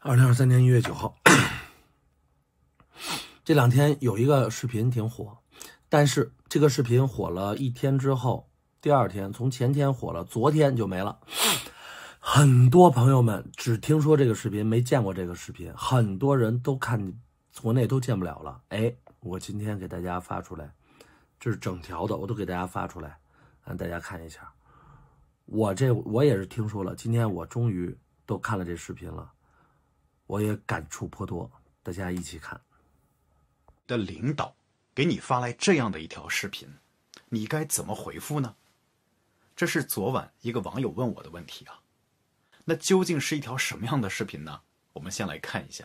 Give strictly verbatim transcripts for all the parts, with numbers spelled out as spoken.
二零二三年一月九号，这两天有一个视频挺火，但是这个视频火了一天之后，第二天从前天火了，昨天就没了。很多朋友们只听说这个视频，没见过这个视频，很多人都看国内都见不了了。哎，我今天给大家发出来，这是整条的，我都给大家发出来，让大家看一下。我这我也是听说了，今天我终于都看了这视频了。我也感触颇多，大家一起看。 的领导给你发来这样的一条视频，你该怎么回复呢？这是昨晚一个网友问我的问题啊。那究竟是一条什么样的视频呢？我们先来看一下。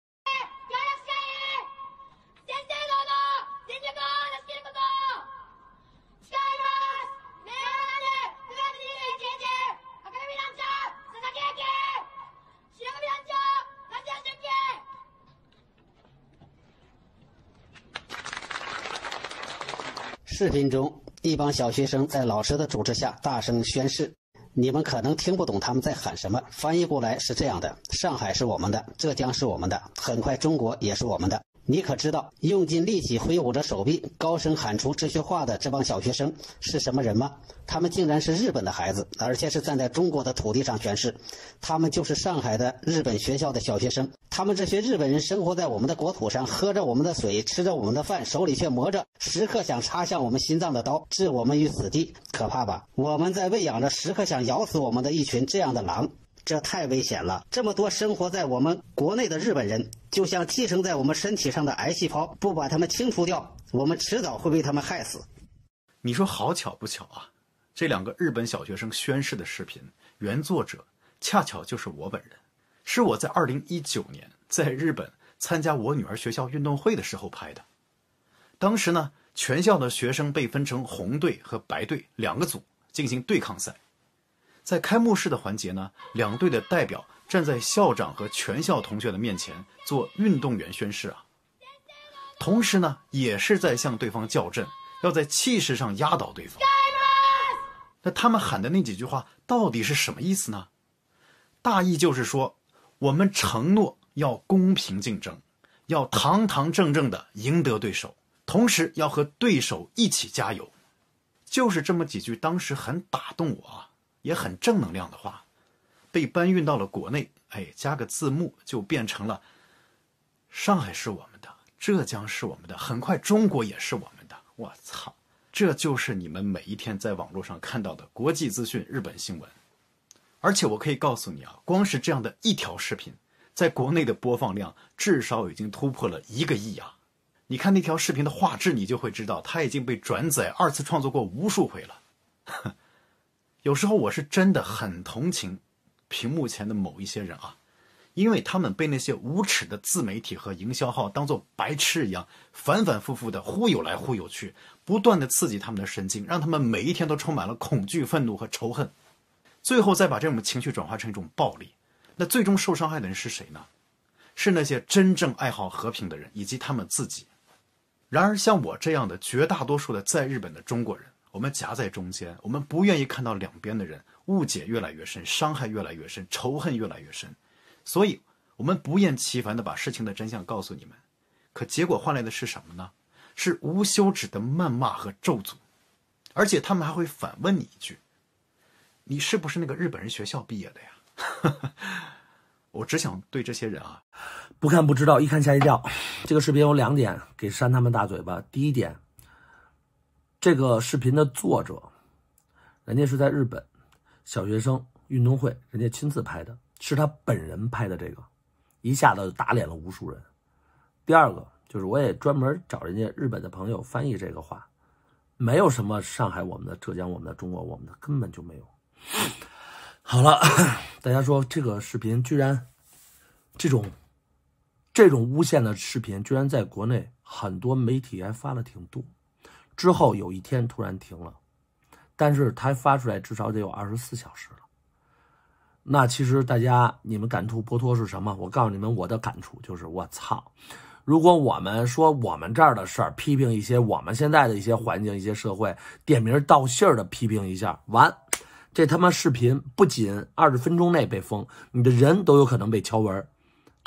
视频中，一帮小学生在老师的主持下大声宣誓。你们可能听不懂他们在喊什么，翻译过来是这样的：上海是我们的，浙江是我们的，很快中国也是我们的。你可知道，用尽力气挥舞着手臂，高声喊出这些话的这帮小学生是什么人吗？他们竟然是日本的孩子，而且是站在中国的土地上宣誓。他们就是上海的日本学校的小学生。他们这些日本人生活在我们的国土上，喝着我们的水，吃着我们的饭，手里却磨着时刻想插向我们心脏的刀，置我们于死地。可怕吧？我们在喂养着时刻想咬死我们的一群这样的狼。这太危险了！这么多生活在我们国内的日本人，就像寄生在我们身体上的癌细胞，不把它们清除掉，我们迟早会被他们害死。 你说好巧不巧啊？这两个日本小学生宣誓的视频，原作者恰巧就是我本人，是我在二零一九年在日本参加我女儿学校运动会的时候拍的。当时呢，全校的学生被分成红队和白队两个组进行对抗赛。在开幕式的环节呢，两队的代表站在校长和全校同学的面前做运动员宣誓啊，同时呢，也是在向对方校正，要在气势上压倒对方。那他们喊的那几句话到底是什么意思呢？大意就是说，我们承诺要公平竞争，要堂堂正正的赢得对手，同时要和对手一起加油。就是这么几句当时很打动我啊，也很正能量的话，被搬运到了国内，哎，加个字幕就变成了上海是我们的，浙江是我们的，很快中国也是我们的。我操，这就是你们每一天在网络上看到的国际资讯、日本新闻。而且我可以告诉你啊，光是这样的一条视频，在国内的播放量至少已经突破了一个亿啊！你看那条视频的画质，你就会知道它已经被转载、二次创作过无数回了。有时候我是真的很同情屏幕前的某一些人啊，因为他们被那些无耻的自媒体和营销号当作白痴一样，反反复复的忽悠来忽悠去，不断的刺激他们的神经，让他们每一天都充满了恐惧、愤怒和仇恨，最后再把这种情绪转化成一种暴力。那最终受伤害的人是谁呢？是那些真正爱好和平的人以及他们自己。然而像我这样的绝大多数的在日本的中国人，我们夹在中间，我们不愿意看到两边的人误解越来越深，伤害越来越深，仇恨越来越深，所以我们不厌其烦地把事情的真相告诉你们，可结果换来的是什么呢？是无休止的谩骂和咒诅，而且他们还会反问你一句：你是不是那个日本人学校毕业的呀？我只想对这些人啊， 不看不知道，一看吓一跳。这个视频有两点给扇他们大嘴巴。第一点，这个视频的作者，人家是在日本小学生运动会，人家亲自拍的，是他本人拍的，这个一下子打脸了无数人。第二个就是我也专门找人家日本的朋友翻译这个话，没有什么上海我们的、浙江我们的、中国我们的，根本就没有。好了，大家说这个视频居然这种这种诬陷的视频居然在国内很多媒体还发了挺多，之后有一天突然停了，但是它发出来至少得有二十四小时了。那其实大家你们感触颇多是什么？我告诉你们我的感触就是我操，如果我们说我们这儿的事儿，批评一些我们现在的一些环境、一些社会，点名道姓的批评一下，完这他妈视频不仅二十分钟内被封，你的人都有可能被敲文。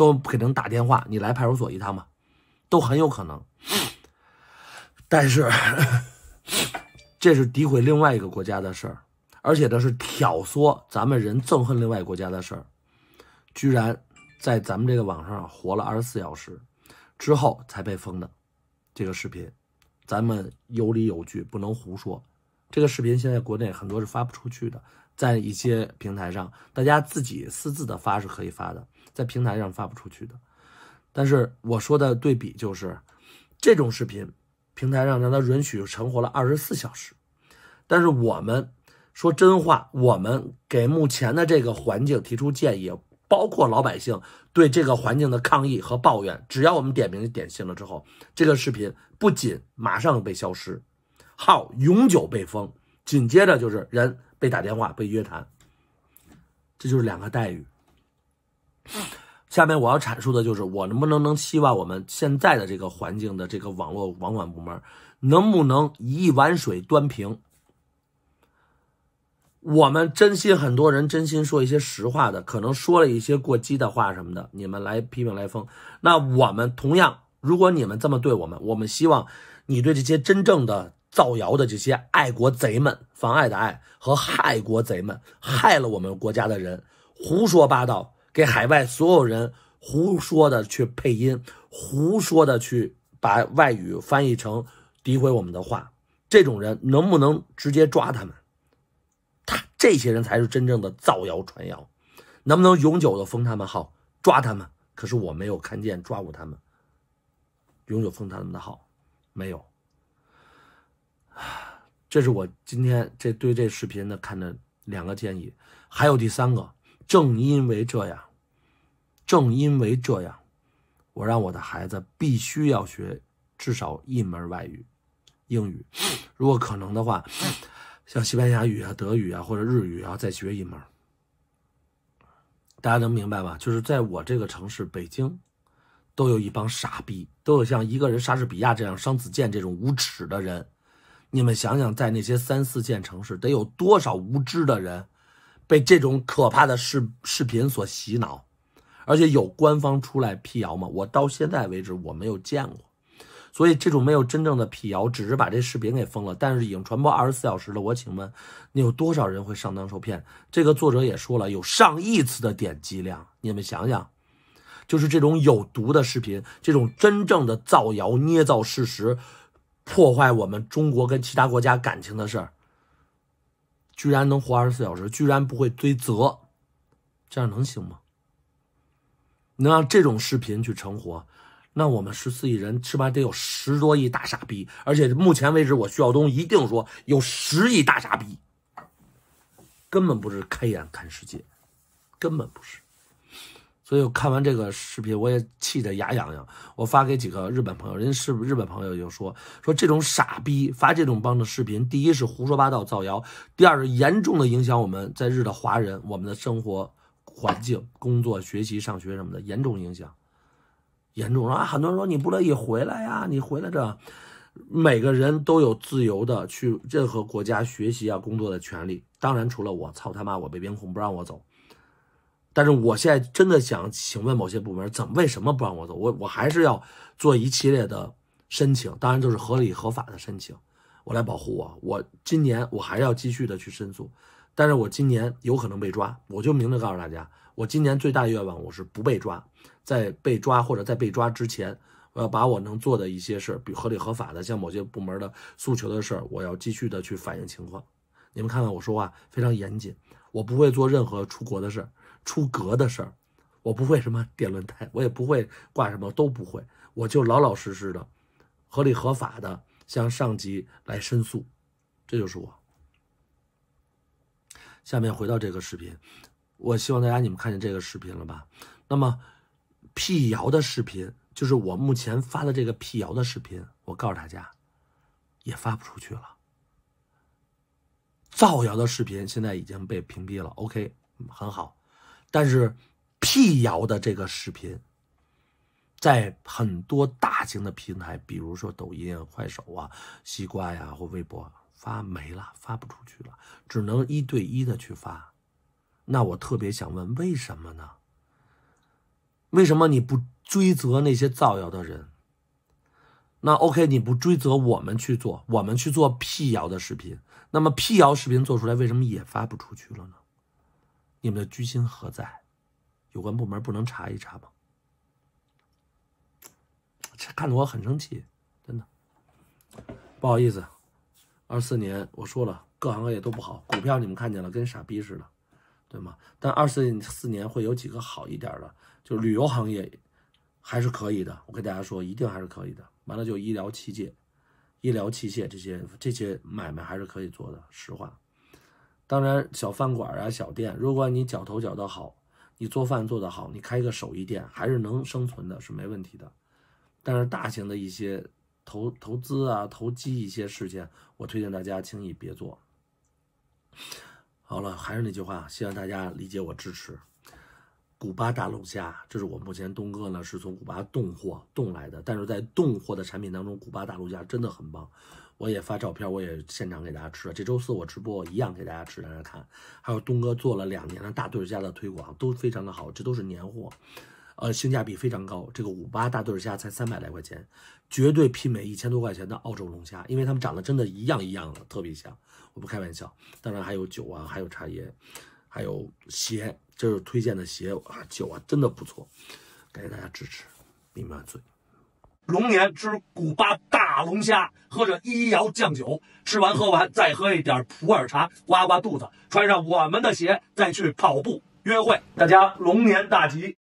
都给人打电话，你来派出所一趟吧，都很有可能。但是这是诋毁另外一个国家的事儿，而且这是挑唆咱们人憎恨另外一个国家的事儿，居然在咱们这个网上活了二十四小时之后才被封的这个视频，咱们有理有据，不能胡说。这个视频现在国内很多是发不出去的，在一些平台上，大家自己私自的发是可以发的，在平台上发不出去的。但是我说的对比就是，这种视频平台上让它允许存活了二十四小时，但是我们说真话，我们给目前的这个环境提出建议，包括老百姓对这个环境的抗议和抱怨，只要我们点名点信了之后，这个视频不仅马上被消失，号永久被封，紧接着就是人被打电话被约谈，这就是两个待遇。下面我要阐述的就是，我能不能能希望我们现在的这个环境的这个网络网管部门能不能一碗水端平。我们真心，很多人真心说一些实话的，可能说了一些过激的话什么的，你们来批评来封。那我们同样，如果你们这么对我们，我们希望你对这些真正的造谣的这些爱国贼们，妨碍的爱和害国贼们，害了我们国家的人，胡说八道，给海外所有人胡说的去配音，胡说的去把外语翻译成诋毁我们的话，这种人能不能直接抓他们？他这些人才是真正的造谣传谣，能不能永久的封他们号，抓他们？可是我没有看见抓过他们，永久封他们的号，没有。这是我今天这对这视频的看的两个建议，还有第三个，正因为这样，正因为这样，我让我的孩子必须要学至少一门外语，英语，如果可能的话，像西班牙语啊、德语啊或者日语啊，再学一门。大家能明白吧？就是在我这个城市北京，都有一帮傻逼，都有像一个人莎士比亚这样、商子健这种无耻的人。你们想想，在那些三四线城市，得有多少无知的人被这种可怕的视视频所洗脑？而且有官方出来辟谣吗？我到现在为止我没有见过。所以这种没有真正的辟谣，只是把这视频给封了，但是已经传播二十四小时了。我请问，你有多少人会上当受骗？这个作者也说了，有上亿次的点击量。你们想想，就是这种有毒的视频，这种真正的造谣、捏造事实，破坏我们中国跟其他国家感情的事儿，居然能活二十四小时，居然不会追责，这样能行吗？能让这种视频去成活？那我们十四亿人起码得有十多亿大傻逼，而且目前为止，我徐晓东一定说有十亿大傻逼，根本不是开眼看世界，根本不是。所以我看完这个视频，我也气得牙痒痒。我发给几个日本朋友，人是日本朋友就说说这种傻逼发这种帮的视频，第一是胡说八道造谣，第二是严重的影响我们在日的华人，我们的生活环境、工作、学习、上学什么的，严重影响。严重啊！很多人说你不乐意回来呀，你回来这，每个人都有自由的去任何国家学习啊、工作的权利。当然，除了我，操他妈，我被边控不让我走。但是我现在真的想请问某些部门，怎么为什么不让我走？我我还是要做一系列的申请，当然都是合理合法的申请，我来保护我。我今年我还要继续的去申诉，但是我今年有可能被抓，我就明着告诉大家，我今年最大的愿望我是不被抓。在被抓或者在被抓之前，我要把我能做的一些事，比合理合法的，像某些部门的诉求的事，我要继续的去反映情况。你们看看我说话非常严谨，我不会做任何出国的事、出格的事，我不会什么点论坛，我也不会挂什么，都不会，我就老老实实的、合理合法的向上级来申诉，这就是我。下面回到这个视频，我希望大家你们看见这个视频了吧？那么辟谣的视频，就是我目前发的这个辟谣的视频，我告诉大家也发不出去了。造谣的视频现在已经被屏蔽了 OK 很好，但是辟谣的这个视频在很多大型的平台，比如说抖音啊、快手啊、西瓜呀或微博发没了，发不出去了，只能一对一的去发。那我特别想问，为什么呢？ 为什么你不追责那些造谣的人？那 OK， 你不追责我们去做，我们去做辟谣的视频，那么辟谣视频做出来，为什么也发不出去了呢？你们的居心何在？有关部门不能查一查吗？这看得我很生气，真的。不好意思，二四年我说了，各行各业都不好，股票你们看见了，跟傻逼似的，对吗？但二四四年会有几个好一点的，就旅游行业还是可以的，我跟大家说，一定还是可以的。完了就医疗器械、医疗器械这些这些买卖还是可以做的，实话。当然，小饭馆啊、小店，如果你绞头绞得好，你做饭做得好，你开一个手艺店还是能生存的，是没问题的。但是大型的一些投投资啊、投机一些事件，我推荐大家轻易别做。好了，还是那句话，希望大家理解我支持。古巴大龙虾，这是我目前东哥呢是从古巴冻货冻来的，但是在冻货的产品当中，古巴大龙虾真的很棒。我也发照片，我也现场给大家吃了。这周四我直播一样给大家吃，大家看。还有东哥做了两年的大对虾的推广，都非常的好，这都是年货，呃，性价比非常高。这个古巴大对虾才三百来块钱，绝对媲美一千多块钱的澳洲龙虾，因为它们长得真的一样一样的，特别像，我不开玩笑。当然还有酒啊，还有茶叶，还有鞋。这是推荐的鞋啊，酒啊，真的不错，感谢大家支持，密码醉。龙年吃古巴大龙虾，喝着医疗酱酒，吃完喝完再喝一点普洱茶，刮刮肚子，穿上我们的鞋再去跑步约会。大家龙年大吉！